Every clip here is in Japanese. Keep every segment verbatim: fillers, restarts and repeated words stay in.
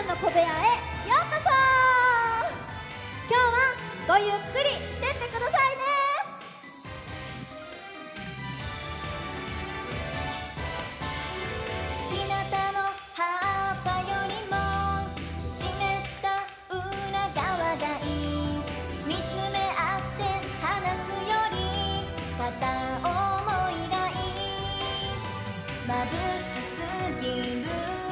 の小部屋へようこそ。今日はごゆっくりしてってくださいね。 日向の葉っぱよりも湿った裏側がいい。見つめ合って話すより片思いがいい。眩しすぎる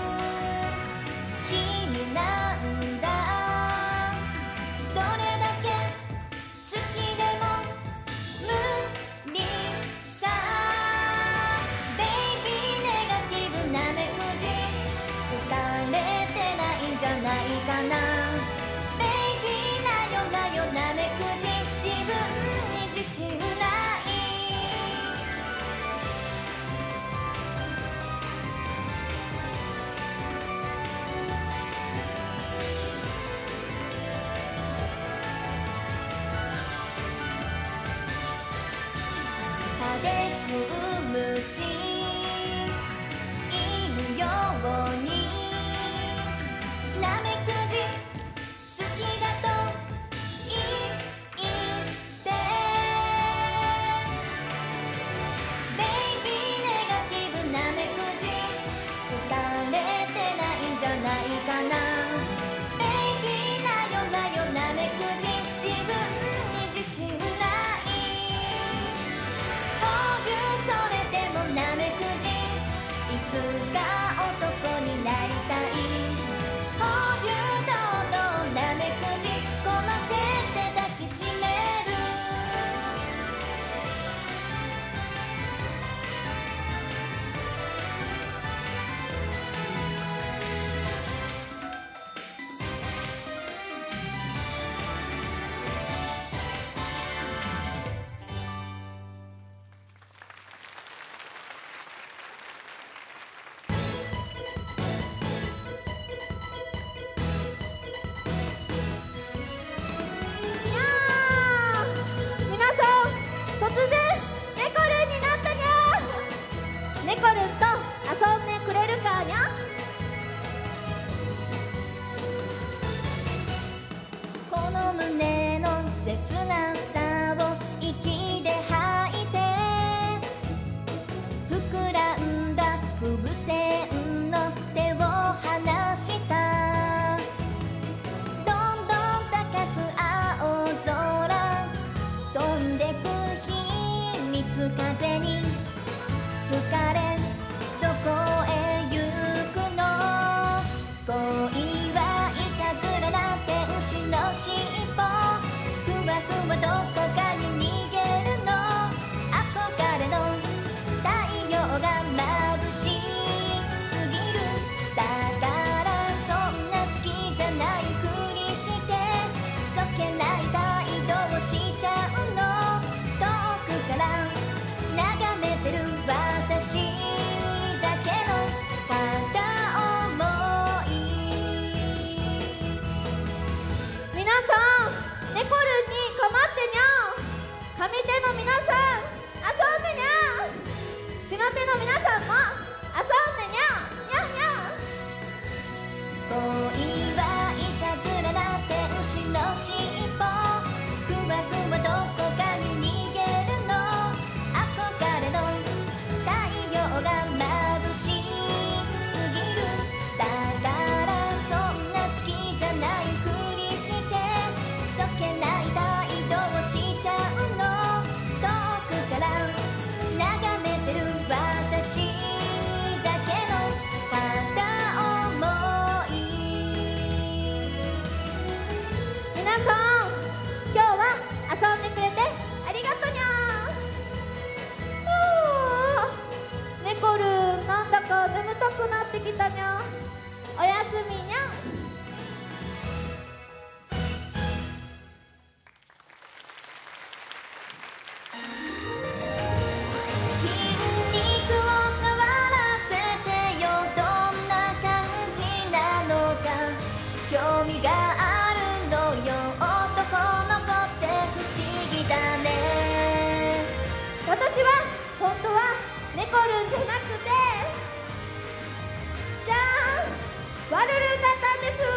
君なんだ。どれだけ好きでも無理さ。ベイビーネガティブな目くじ疲れてないんじゃないかな。ベイビーなよなよなめくじ自分に自信ない。歯で食う虫いるようになめくじ好きだと言ってベイビーネガティブなめくじ疲れてないんじゃないかな。ベイビーなよなよなめくじ自分に自信ない。宝珠それでもなめくじいつか男になりたい。宝珠堂々なめくじこの手で抱きしめる。 にゃー、皆さん突然ネコルンになったにゃー。ネコルンと遊んでくれるかにゃ。 この胸の切なさを息で吐いて膨らんだ風船の手を離した。どんどん高く青空飛んでく秘密風に吹かれどこへ行くの。恋はいたずらな天使の尻尾ふわふわどこかに逃げるの。憧れの太陽が眩しすぎる。だからそんな好きじゃないふりしてそけない態度をしちゃうの。遠くから眺めてる私だけの片思い。 皆さんネコルンにかまってにゃー。上手の皆さん遊んでにゃー。下手の皆さんも遊んでにゃー。にゃーにゃー。 恋はいたずらな天使の尻尾ふわふわどこかに逃げるの。憧れの太陽が眩しすぎる。だからそんな好きじゃないふりしてそけない態度をしちゃうの。遠くから眺めてる私だけの片思い。 皆さん今日は遊んでくれてありがとにゃー。はあ、ネコルンなんだか眠たくなってきたにゃ。おやすみにゃ。 筋肉を触らせてよどんな感じなのか興味があるのよ。男の子って不思議だね。 私は本当はネコルンじゃなくてじゃーんワルルンだったんです。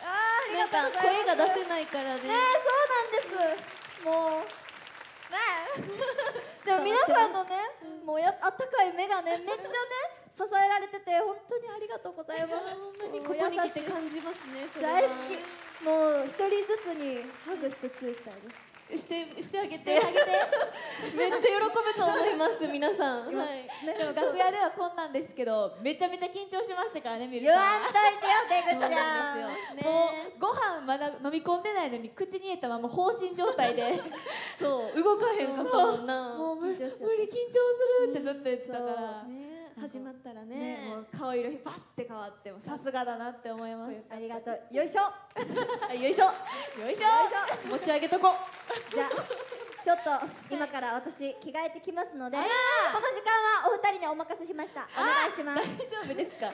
あーありなんかがとうございます。 声が出せないからね。 ねえ、そうなんです。もうねえでも皆さんのね、もうやあったかい目がね、めっちゃね支えられてて本当にありがとうございます。 ほんまにここに来て感じますね。それは大好き。もう一人ずつにハグしてチューしたいです。 してしてあげて。 してあげてめっちゃ喜ぶと思います皆さん。はい。 でも楽屋ではこんなんですけどめちゃめちゃ緊張しましたからね、みる言さんわんといてよ、出口ちそうなゃん。 んですよ。ね。 もうご飯まだ飲み込んでないのに口に入れたまま放心状態でそう動かへんかったもんな。 もう無理緊張しちゃう無理緊張するってずっと言ってたから、 ね始まったらね、 ね。 もう顔色バッて変わってもさすがだなって思います。 ありがとう。よいしょ。 はいよいしょ。 よいしょ持ち上げとこ。 じゃあちょっと今から私着替えてきますので、こあの時間はお二人にお任せしました。お願いします。 大丈夫ですか。 頑張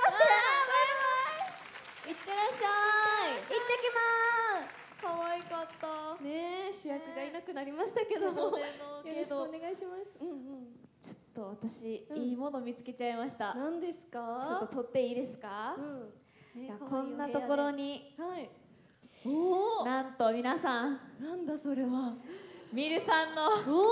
って。 いってらっしゃ行ってきま可愛かった。 い。ねえ主役がいなくなりましたけども。よけろしくおど願いします。うんうん。 ちょっと私、 うんいいもの見つけちゃいました。ち何ですょか。 っと撮っていいですか？ うん。ねいや可愛いこんなところにお部屋で。はい。おお。 なんと皆さんなんだそれは。 ミルさんのおお。 写真集が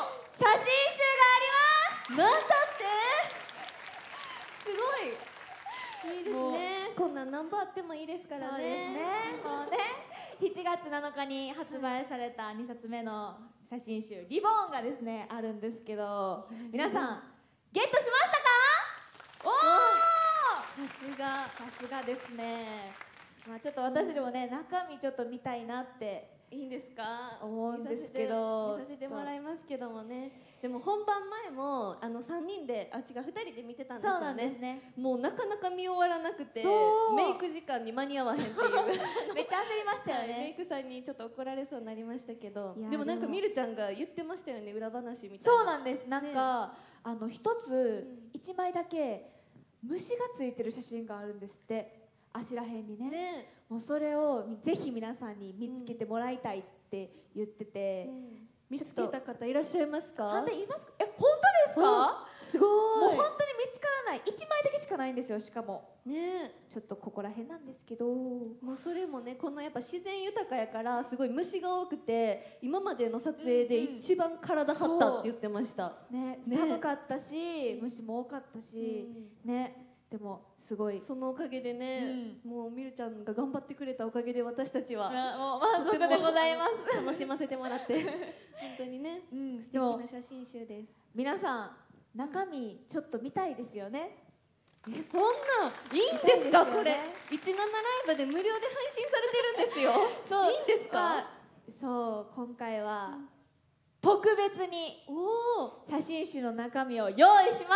あります。 なんだって。すごい。いいですもうね。こんなん何本あってもいいですからね。 そうですね。もうね、しちがつなのかに発売されたにさつめの写真集リボンがですねあるんですけど、皆さんゲットしましたか？おお、 さすが。 さすがですね。まあちょっと私たちもね中身ちょっと見たいなっていいんですか。 思うんですけど、 見させて見させてもらいますけどもね。でも本番前もあの三人であ違う二人で見てたんですよね。 そうなんですね。 もうなかなか見終わらなくてそうメイク時間に間に合わへんっていうめっちゃ焦りましたよはいメイね。 クさんにちょっと怒られそうになりましたけど、 いやでもなんかでもみるちゃんが言ってましたよね、裏話みたいな。 そうなんです。なんか、あの一つ一枚だけ虫がついてる写真があるんですって。足らへんにね。 ね、 もうそれをぜひ皆さんに見つけてもらいたいって言ってて、 見つけた方いらっしゃいますか。 判定いますか？え、本当ですか？ すごい。 もう本当に見つからない。一枚だけしかないんですよ。しかもね、 ちょっとここら辺なんですけど、 もうそれもね、このやっぱ自然豊かやからすごい虫が多くて今までの撮影で一番体張ったって言ってました。 ね、 ね寒かったし虫も多かったし、ね、でもすごいそのおかげでね、もうみるちゃんが頑張ってくれたおかげで私たちはあもう満足でございます。 楽しませてもらって本当にね、 うん、 素敵でもな写真集です。 皆さん中身ちょっと見たいですよね。 え、そんなんいいんですか、 見たいですよねこれいちななライブで無料で配信されてるんですよ。 そういいんですか、 まあそう今回は特別におお、 写真集の中身を用意しました。やった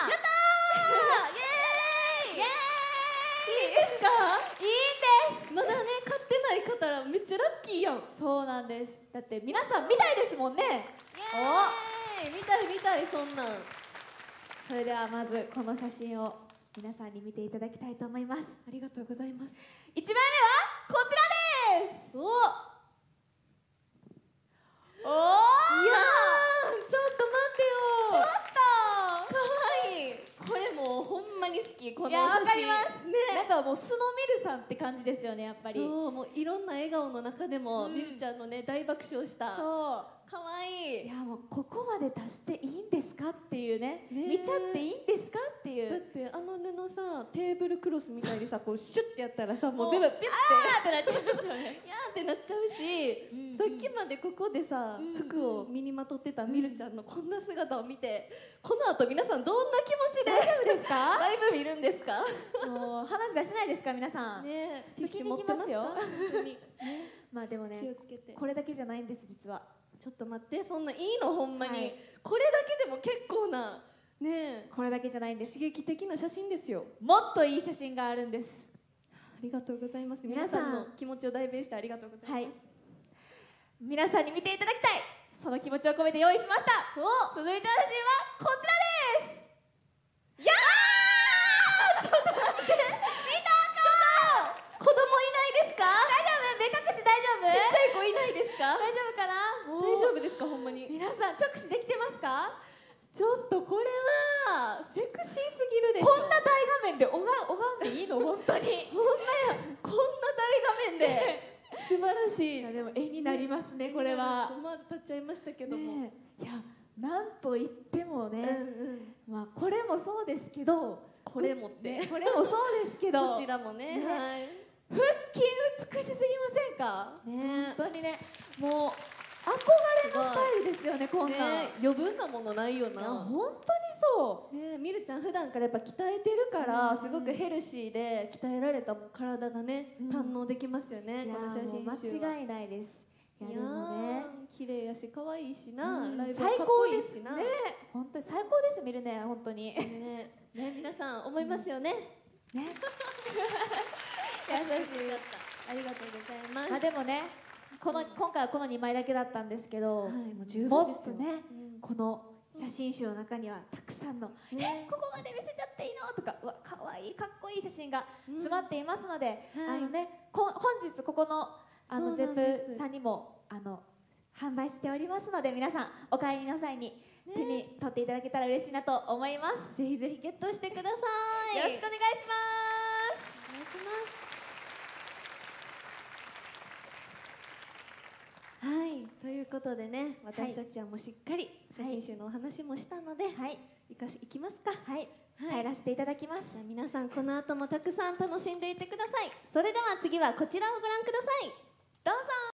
イエーイイエいいですか。 ーイいいんです。 まだね買ってない方らめっちゃラッキーやん。 そうなんです。だって皆さん見たいですもんね。 イエーイ見たい見たい、そんなん。 それではまずこの写真を皆さんに見ていただきたいと思います。 ありがとうございます。 いちまいめはこちらです。 おお、 おいやー、ちょっと待ってよ。 ちょっかわいい。これもうほんまに好き、このいやわか写真。 りますね。 なんかもう素のミルさんって感じですよね、やっぱり。 そう、もういろんな笑顔の中でも、 うんみるちゃんのね大爆笑した。 そうかわいい。 いやもうここまで足していいんですかっていうね、 ねえ見ちゃっていいんですかっていだっう。 てあの布さ、テーブルクロスみたいにさ、こうシュッてやったらさ、もうもう全部ピュッてあーってなっちゃいますよね。 いやーってなっちゃうし、 うんうんさっきまでここでさ、 うんうん服を身にまとってたみるちゃんのこんな姿を見て、この後皆さんどんな気持ちで大丈夫ですか？ ライブ見るんですか。 もう話出してないですか皆さん。 ねえ、ティッシュ先に持ってますよ。 行きます本当に、ね、 まあでもね気をつけて。 これだけじゃないんです実は。 ちょっと待って、そんないいのほんまに、 はいこれだけでも結構なねえこれだけじゃないんです。 刺激的な写真ですよ。 もっといい写真があるんです。 ありがとうございます。 皆さん皆さんの気持ちを代弁してありがとうございます。 はい。皆さんに見ていただきたい。その気持ちを込めて用意しました。 お、 続いての写真はこちらです。 やー、ちょっと待って、見たか。子供いないですか。 大丈夫？目隠し大丈夫？ ちっちゃい子いないですか。 大丈夫かな？ 大丈夫ですか、ほんまに。 皆さん直視できてますか？ ちょっとこれはセクシーすぎるでしょ。 こんな大画面で拝拝んでいいの本当に？ ほんまや、こんな大円で素晴らしい。 いやでも絵になりますねこれは。 思わず立っちゃいましたけども、 ねえ、いやなんといってもね、 うんうんまあこれもそうですけど、 これもってねこれもそうですけどこちらもね、 ねはい腹筋美しすぎませんか？ ね本当にね、もう憧れのスタイルですよねこんなん。 ね余分なものないよいやな。 本当にそう。 ねみるちゃん普段からやっぱ鍛えてるから、 うんすごくヘルシーで鍛えられた体がね、 うん堪能できますよね、 いやこの写真集は。 もう間違いないです。いやでもね、 ー綺麗やし可愛いしな、 うんライブ最かっこ高ですいいしな。 ね。本当に最高です見るね本当に。ね。 ねね皆さん思いますよね。 優しい。 ありがとうございます。 まあでもね、この今回はこのにまいだけだったんですけど、 はい、もう十も分ですよ。 っとねうんこの写真集の中にはたくさんの、 ねえここまで見せちゃっていいのとか、うわ可愛いかっこいい写真がうん詰まっていますので、 はいあのねこ本日ここのあのゼッそうなんですプさんにもあの販売しておりますので、皆さんお帰りの際に手に取っていただけたら嬉しいなと思います。 ぜひぜひゲットしてください。 よろしくお願いします。 お願いします。はい、ということでね、私たちはもうしっかり写真集のお話もしたので、 はいいかしいきますか。 はい、 はい帰らせていただきますじゃあ。皆さんこの後もたくさん楽しんでいってください。それでは次はこちらをご覧ください。 どうぞ。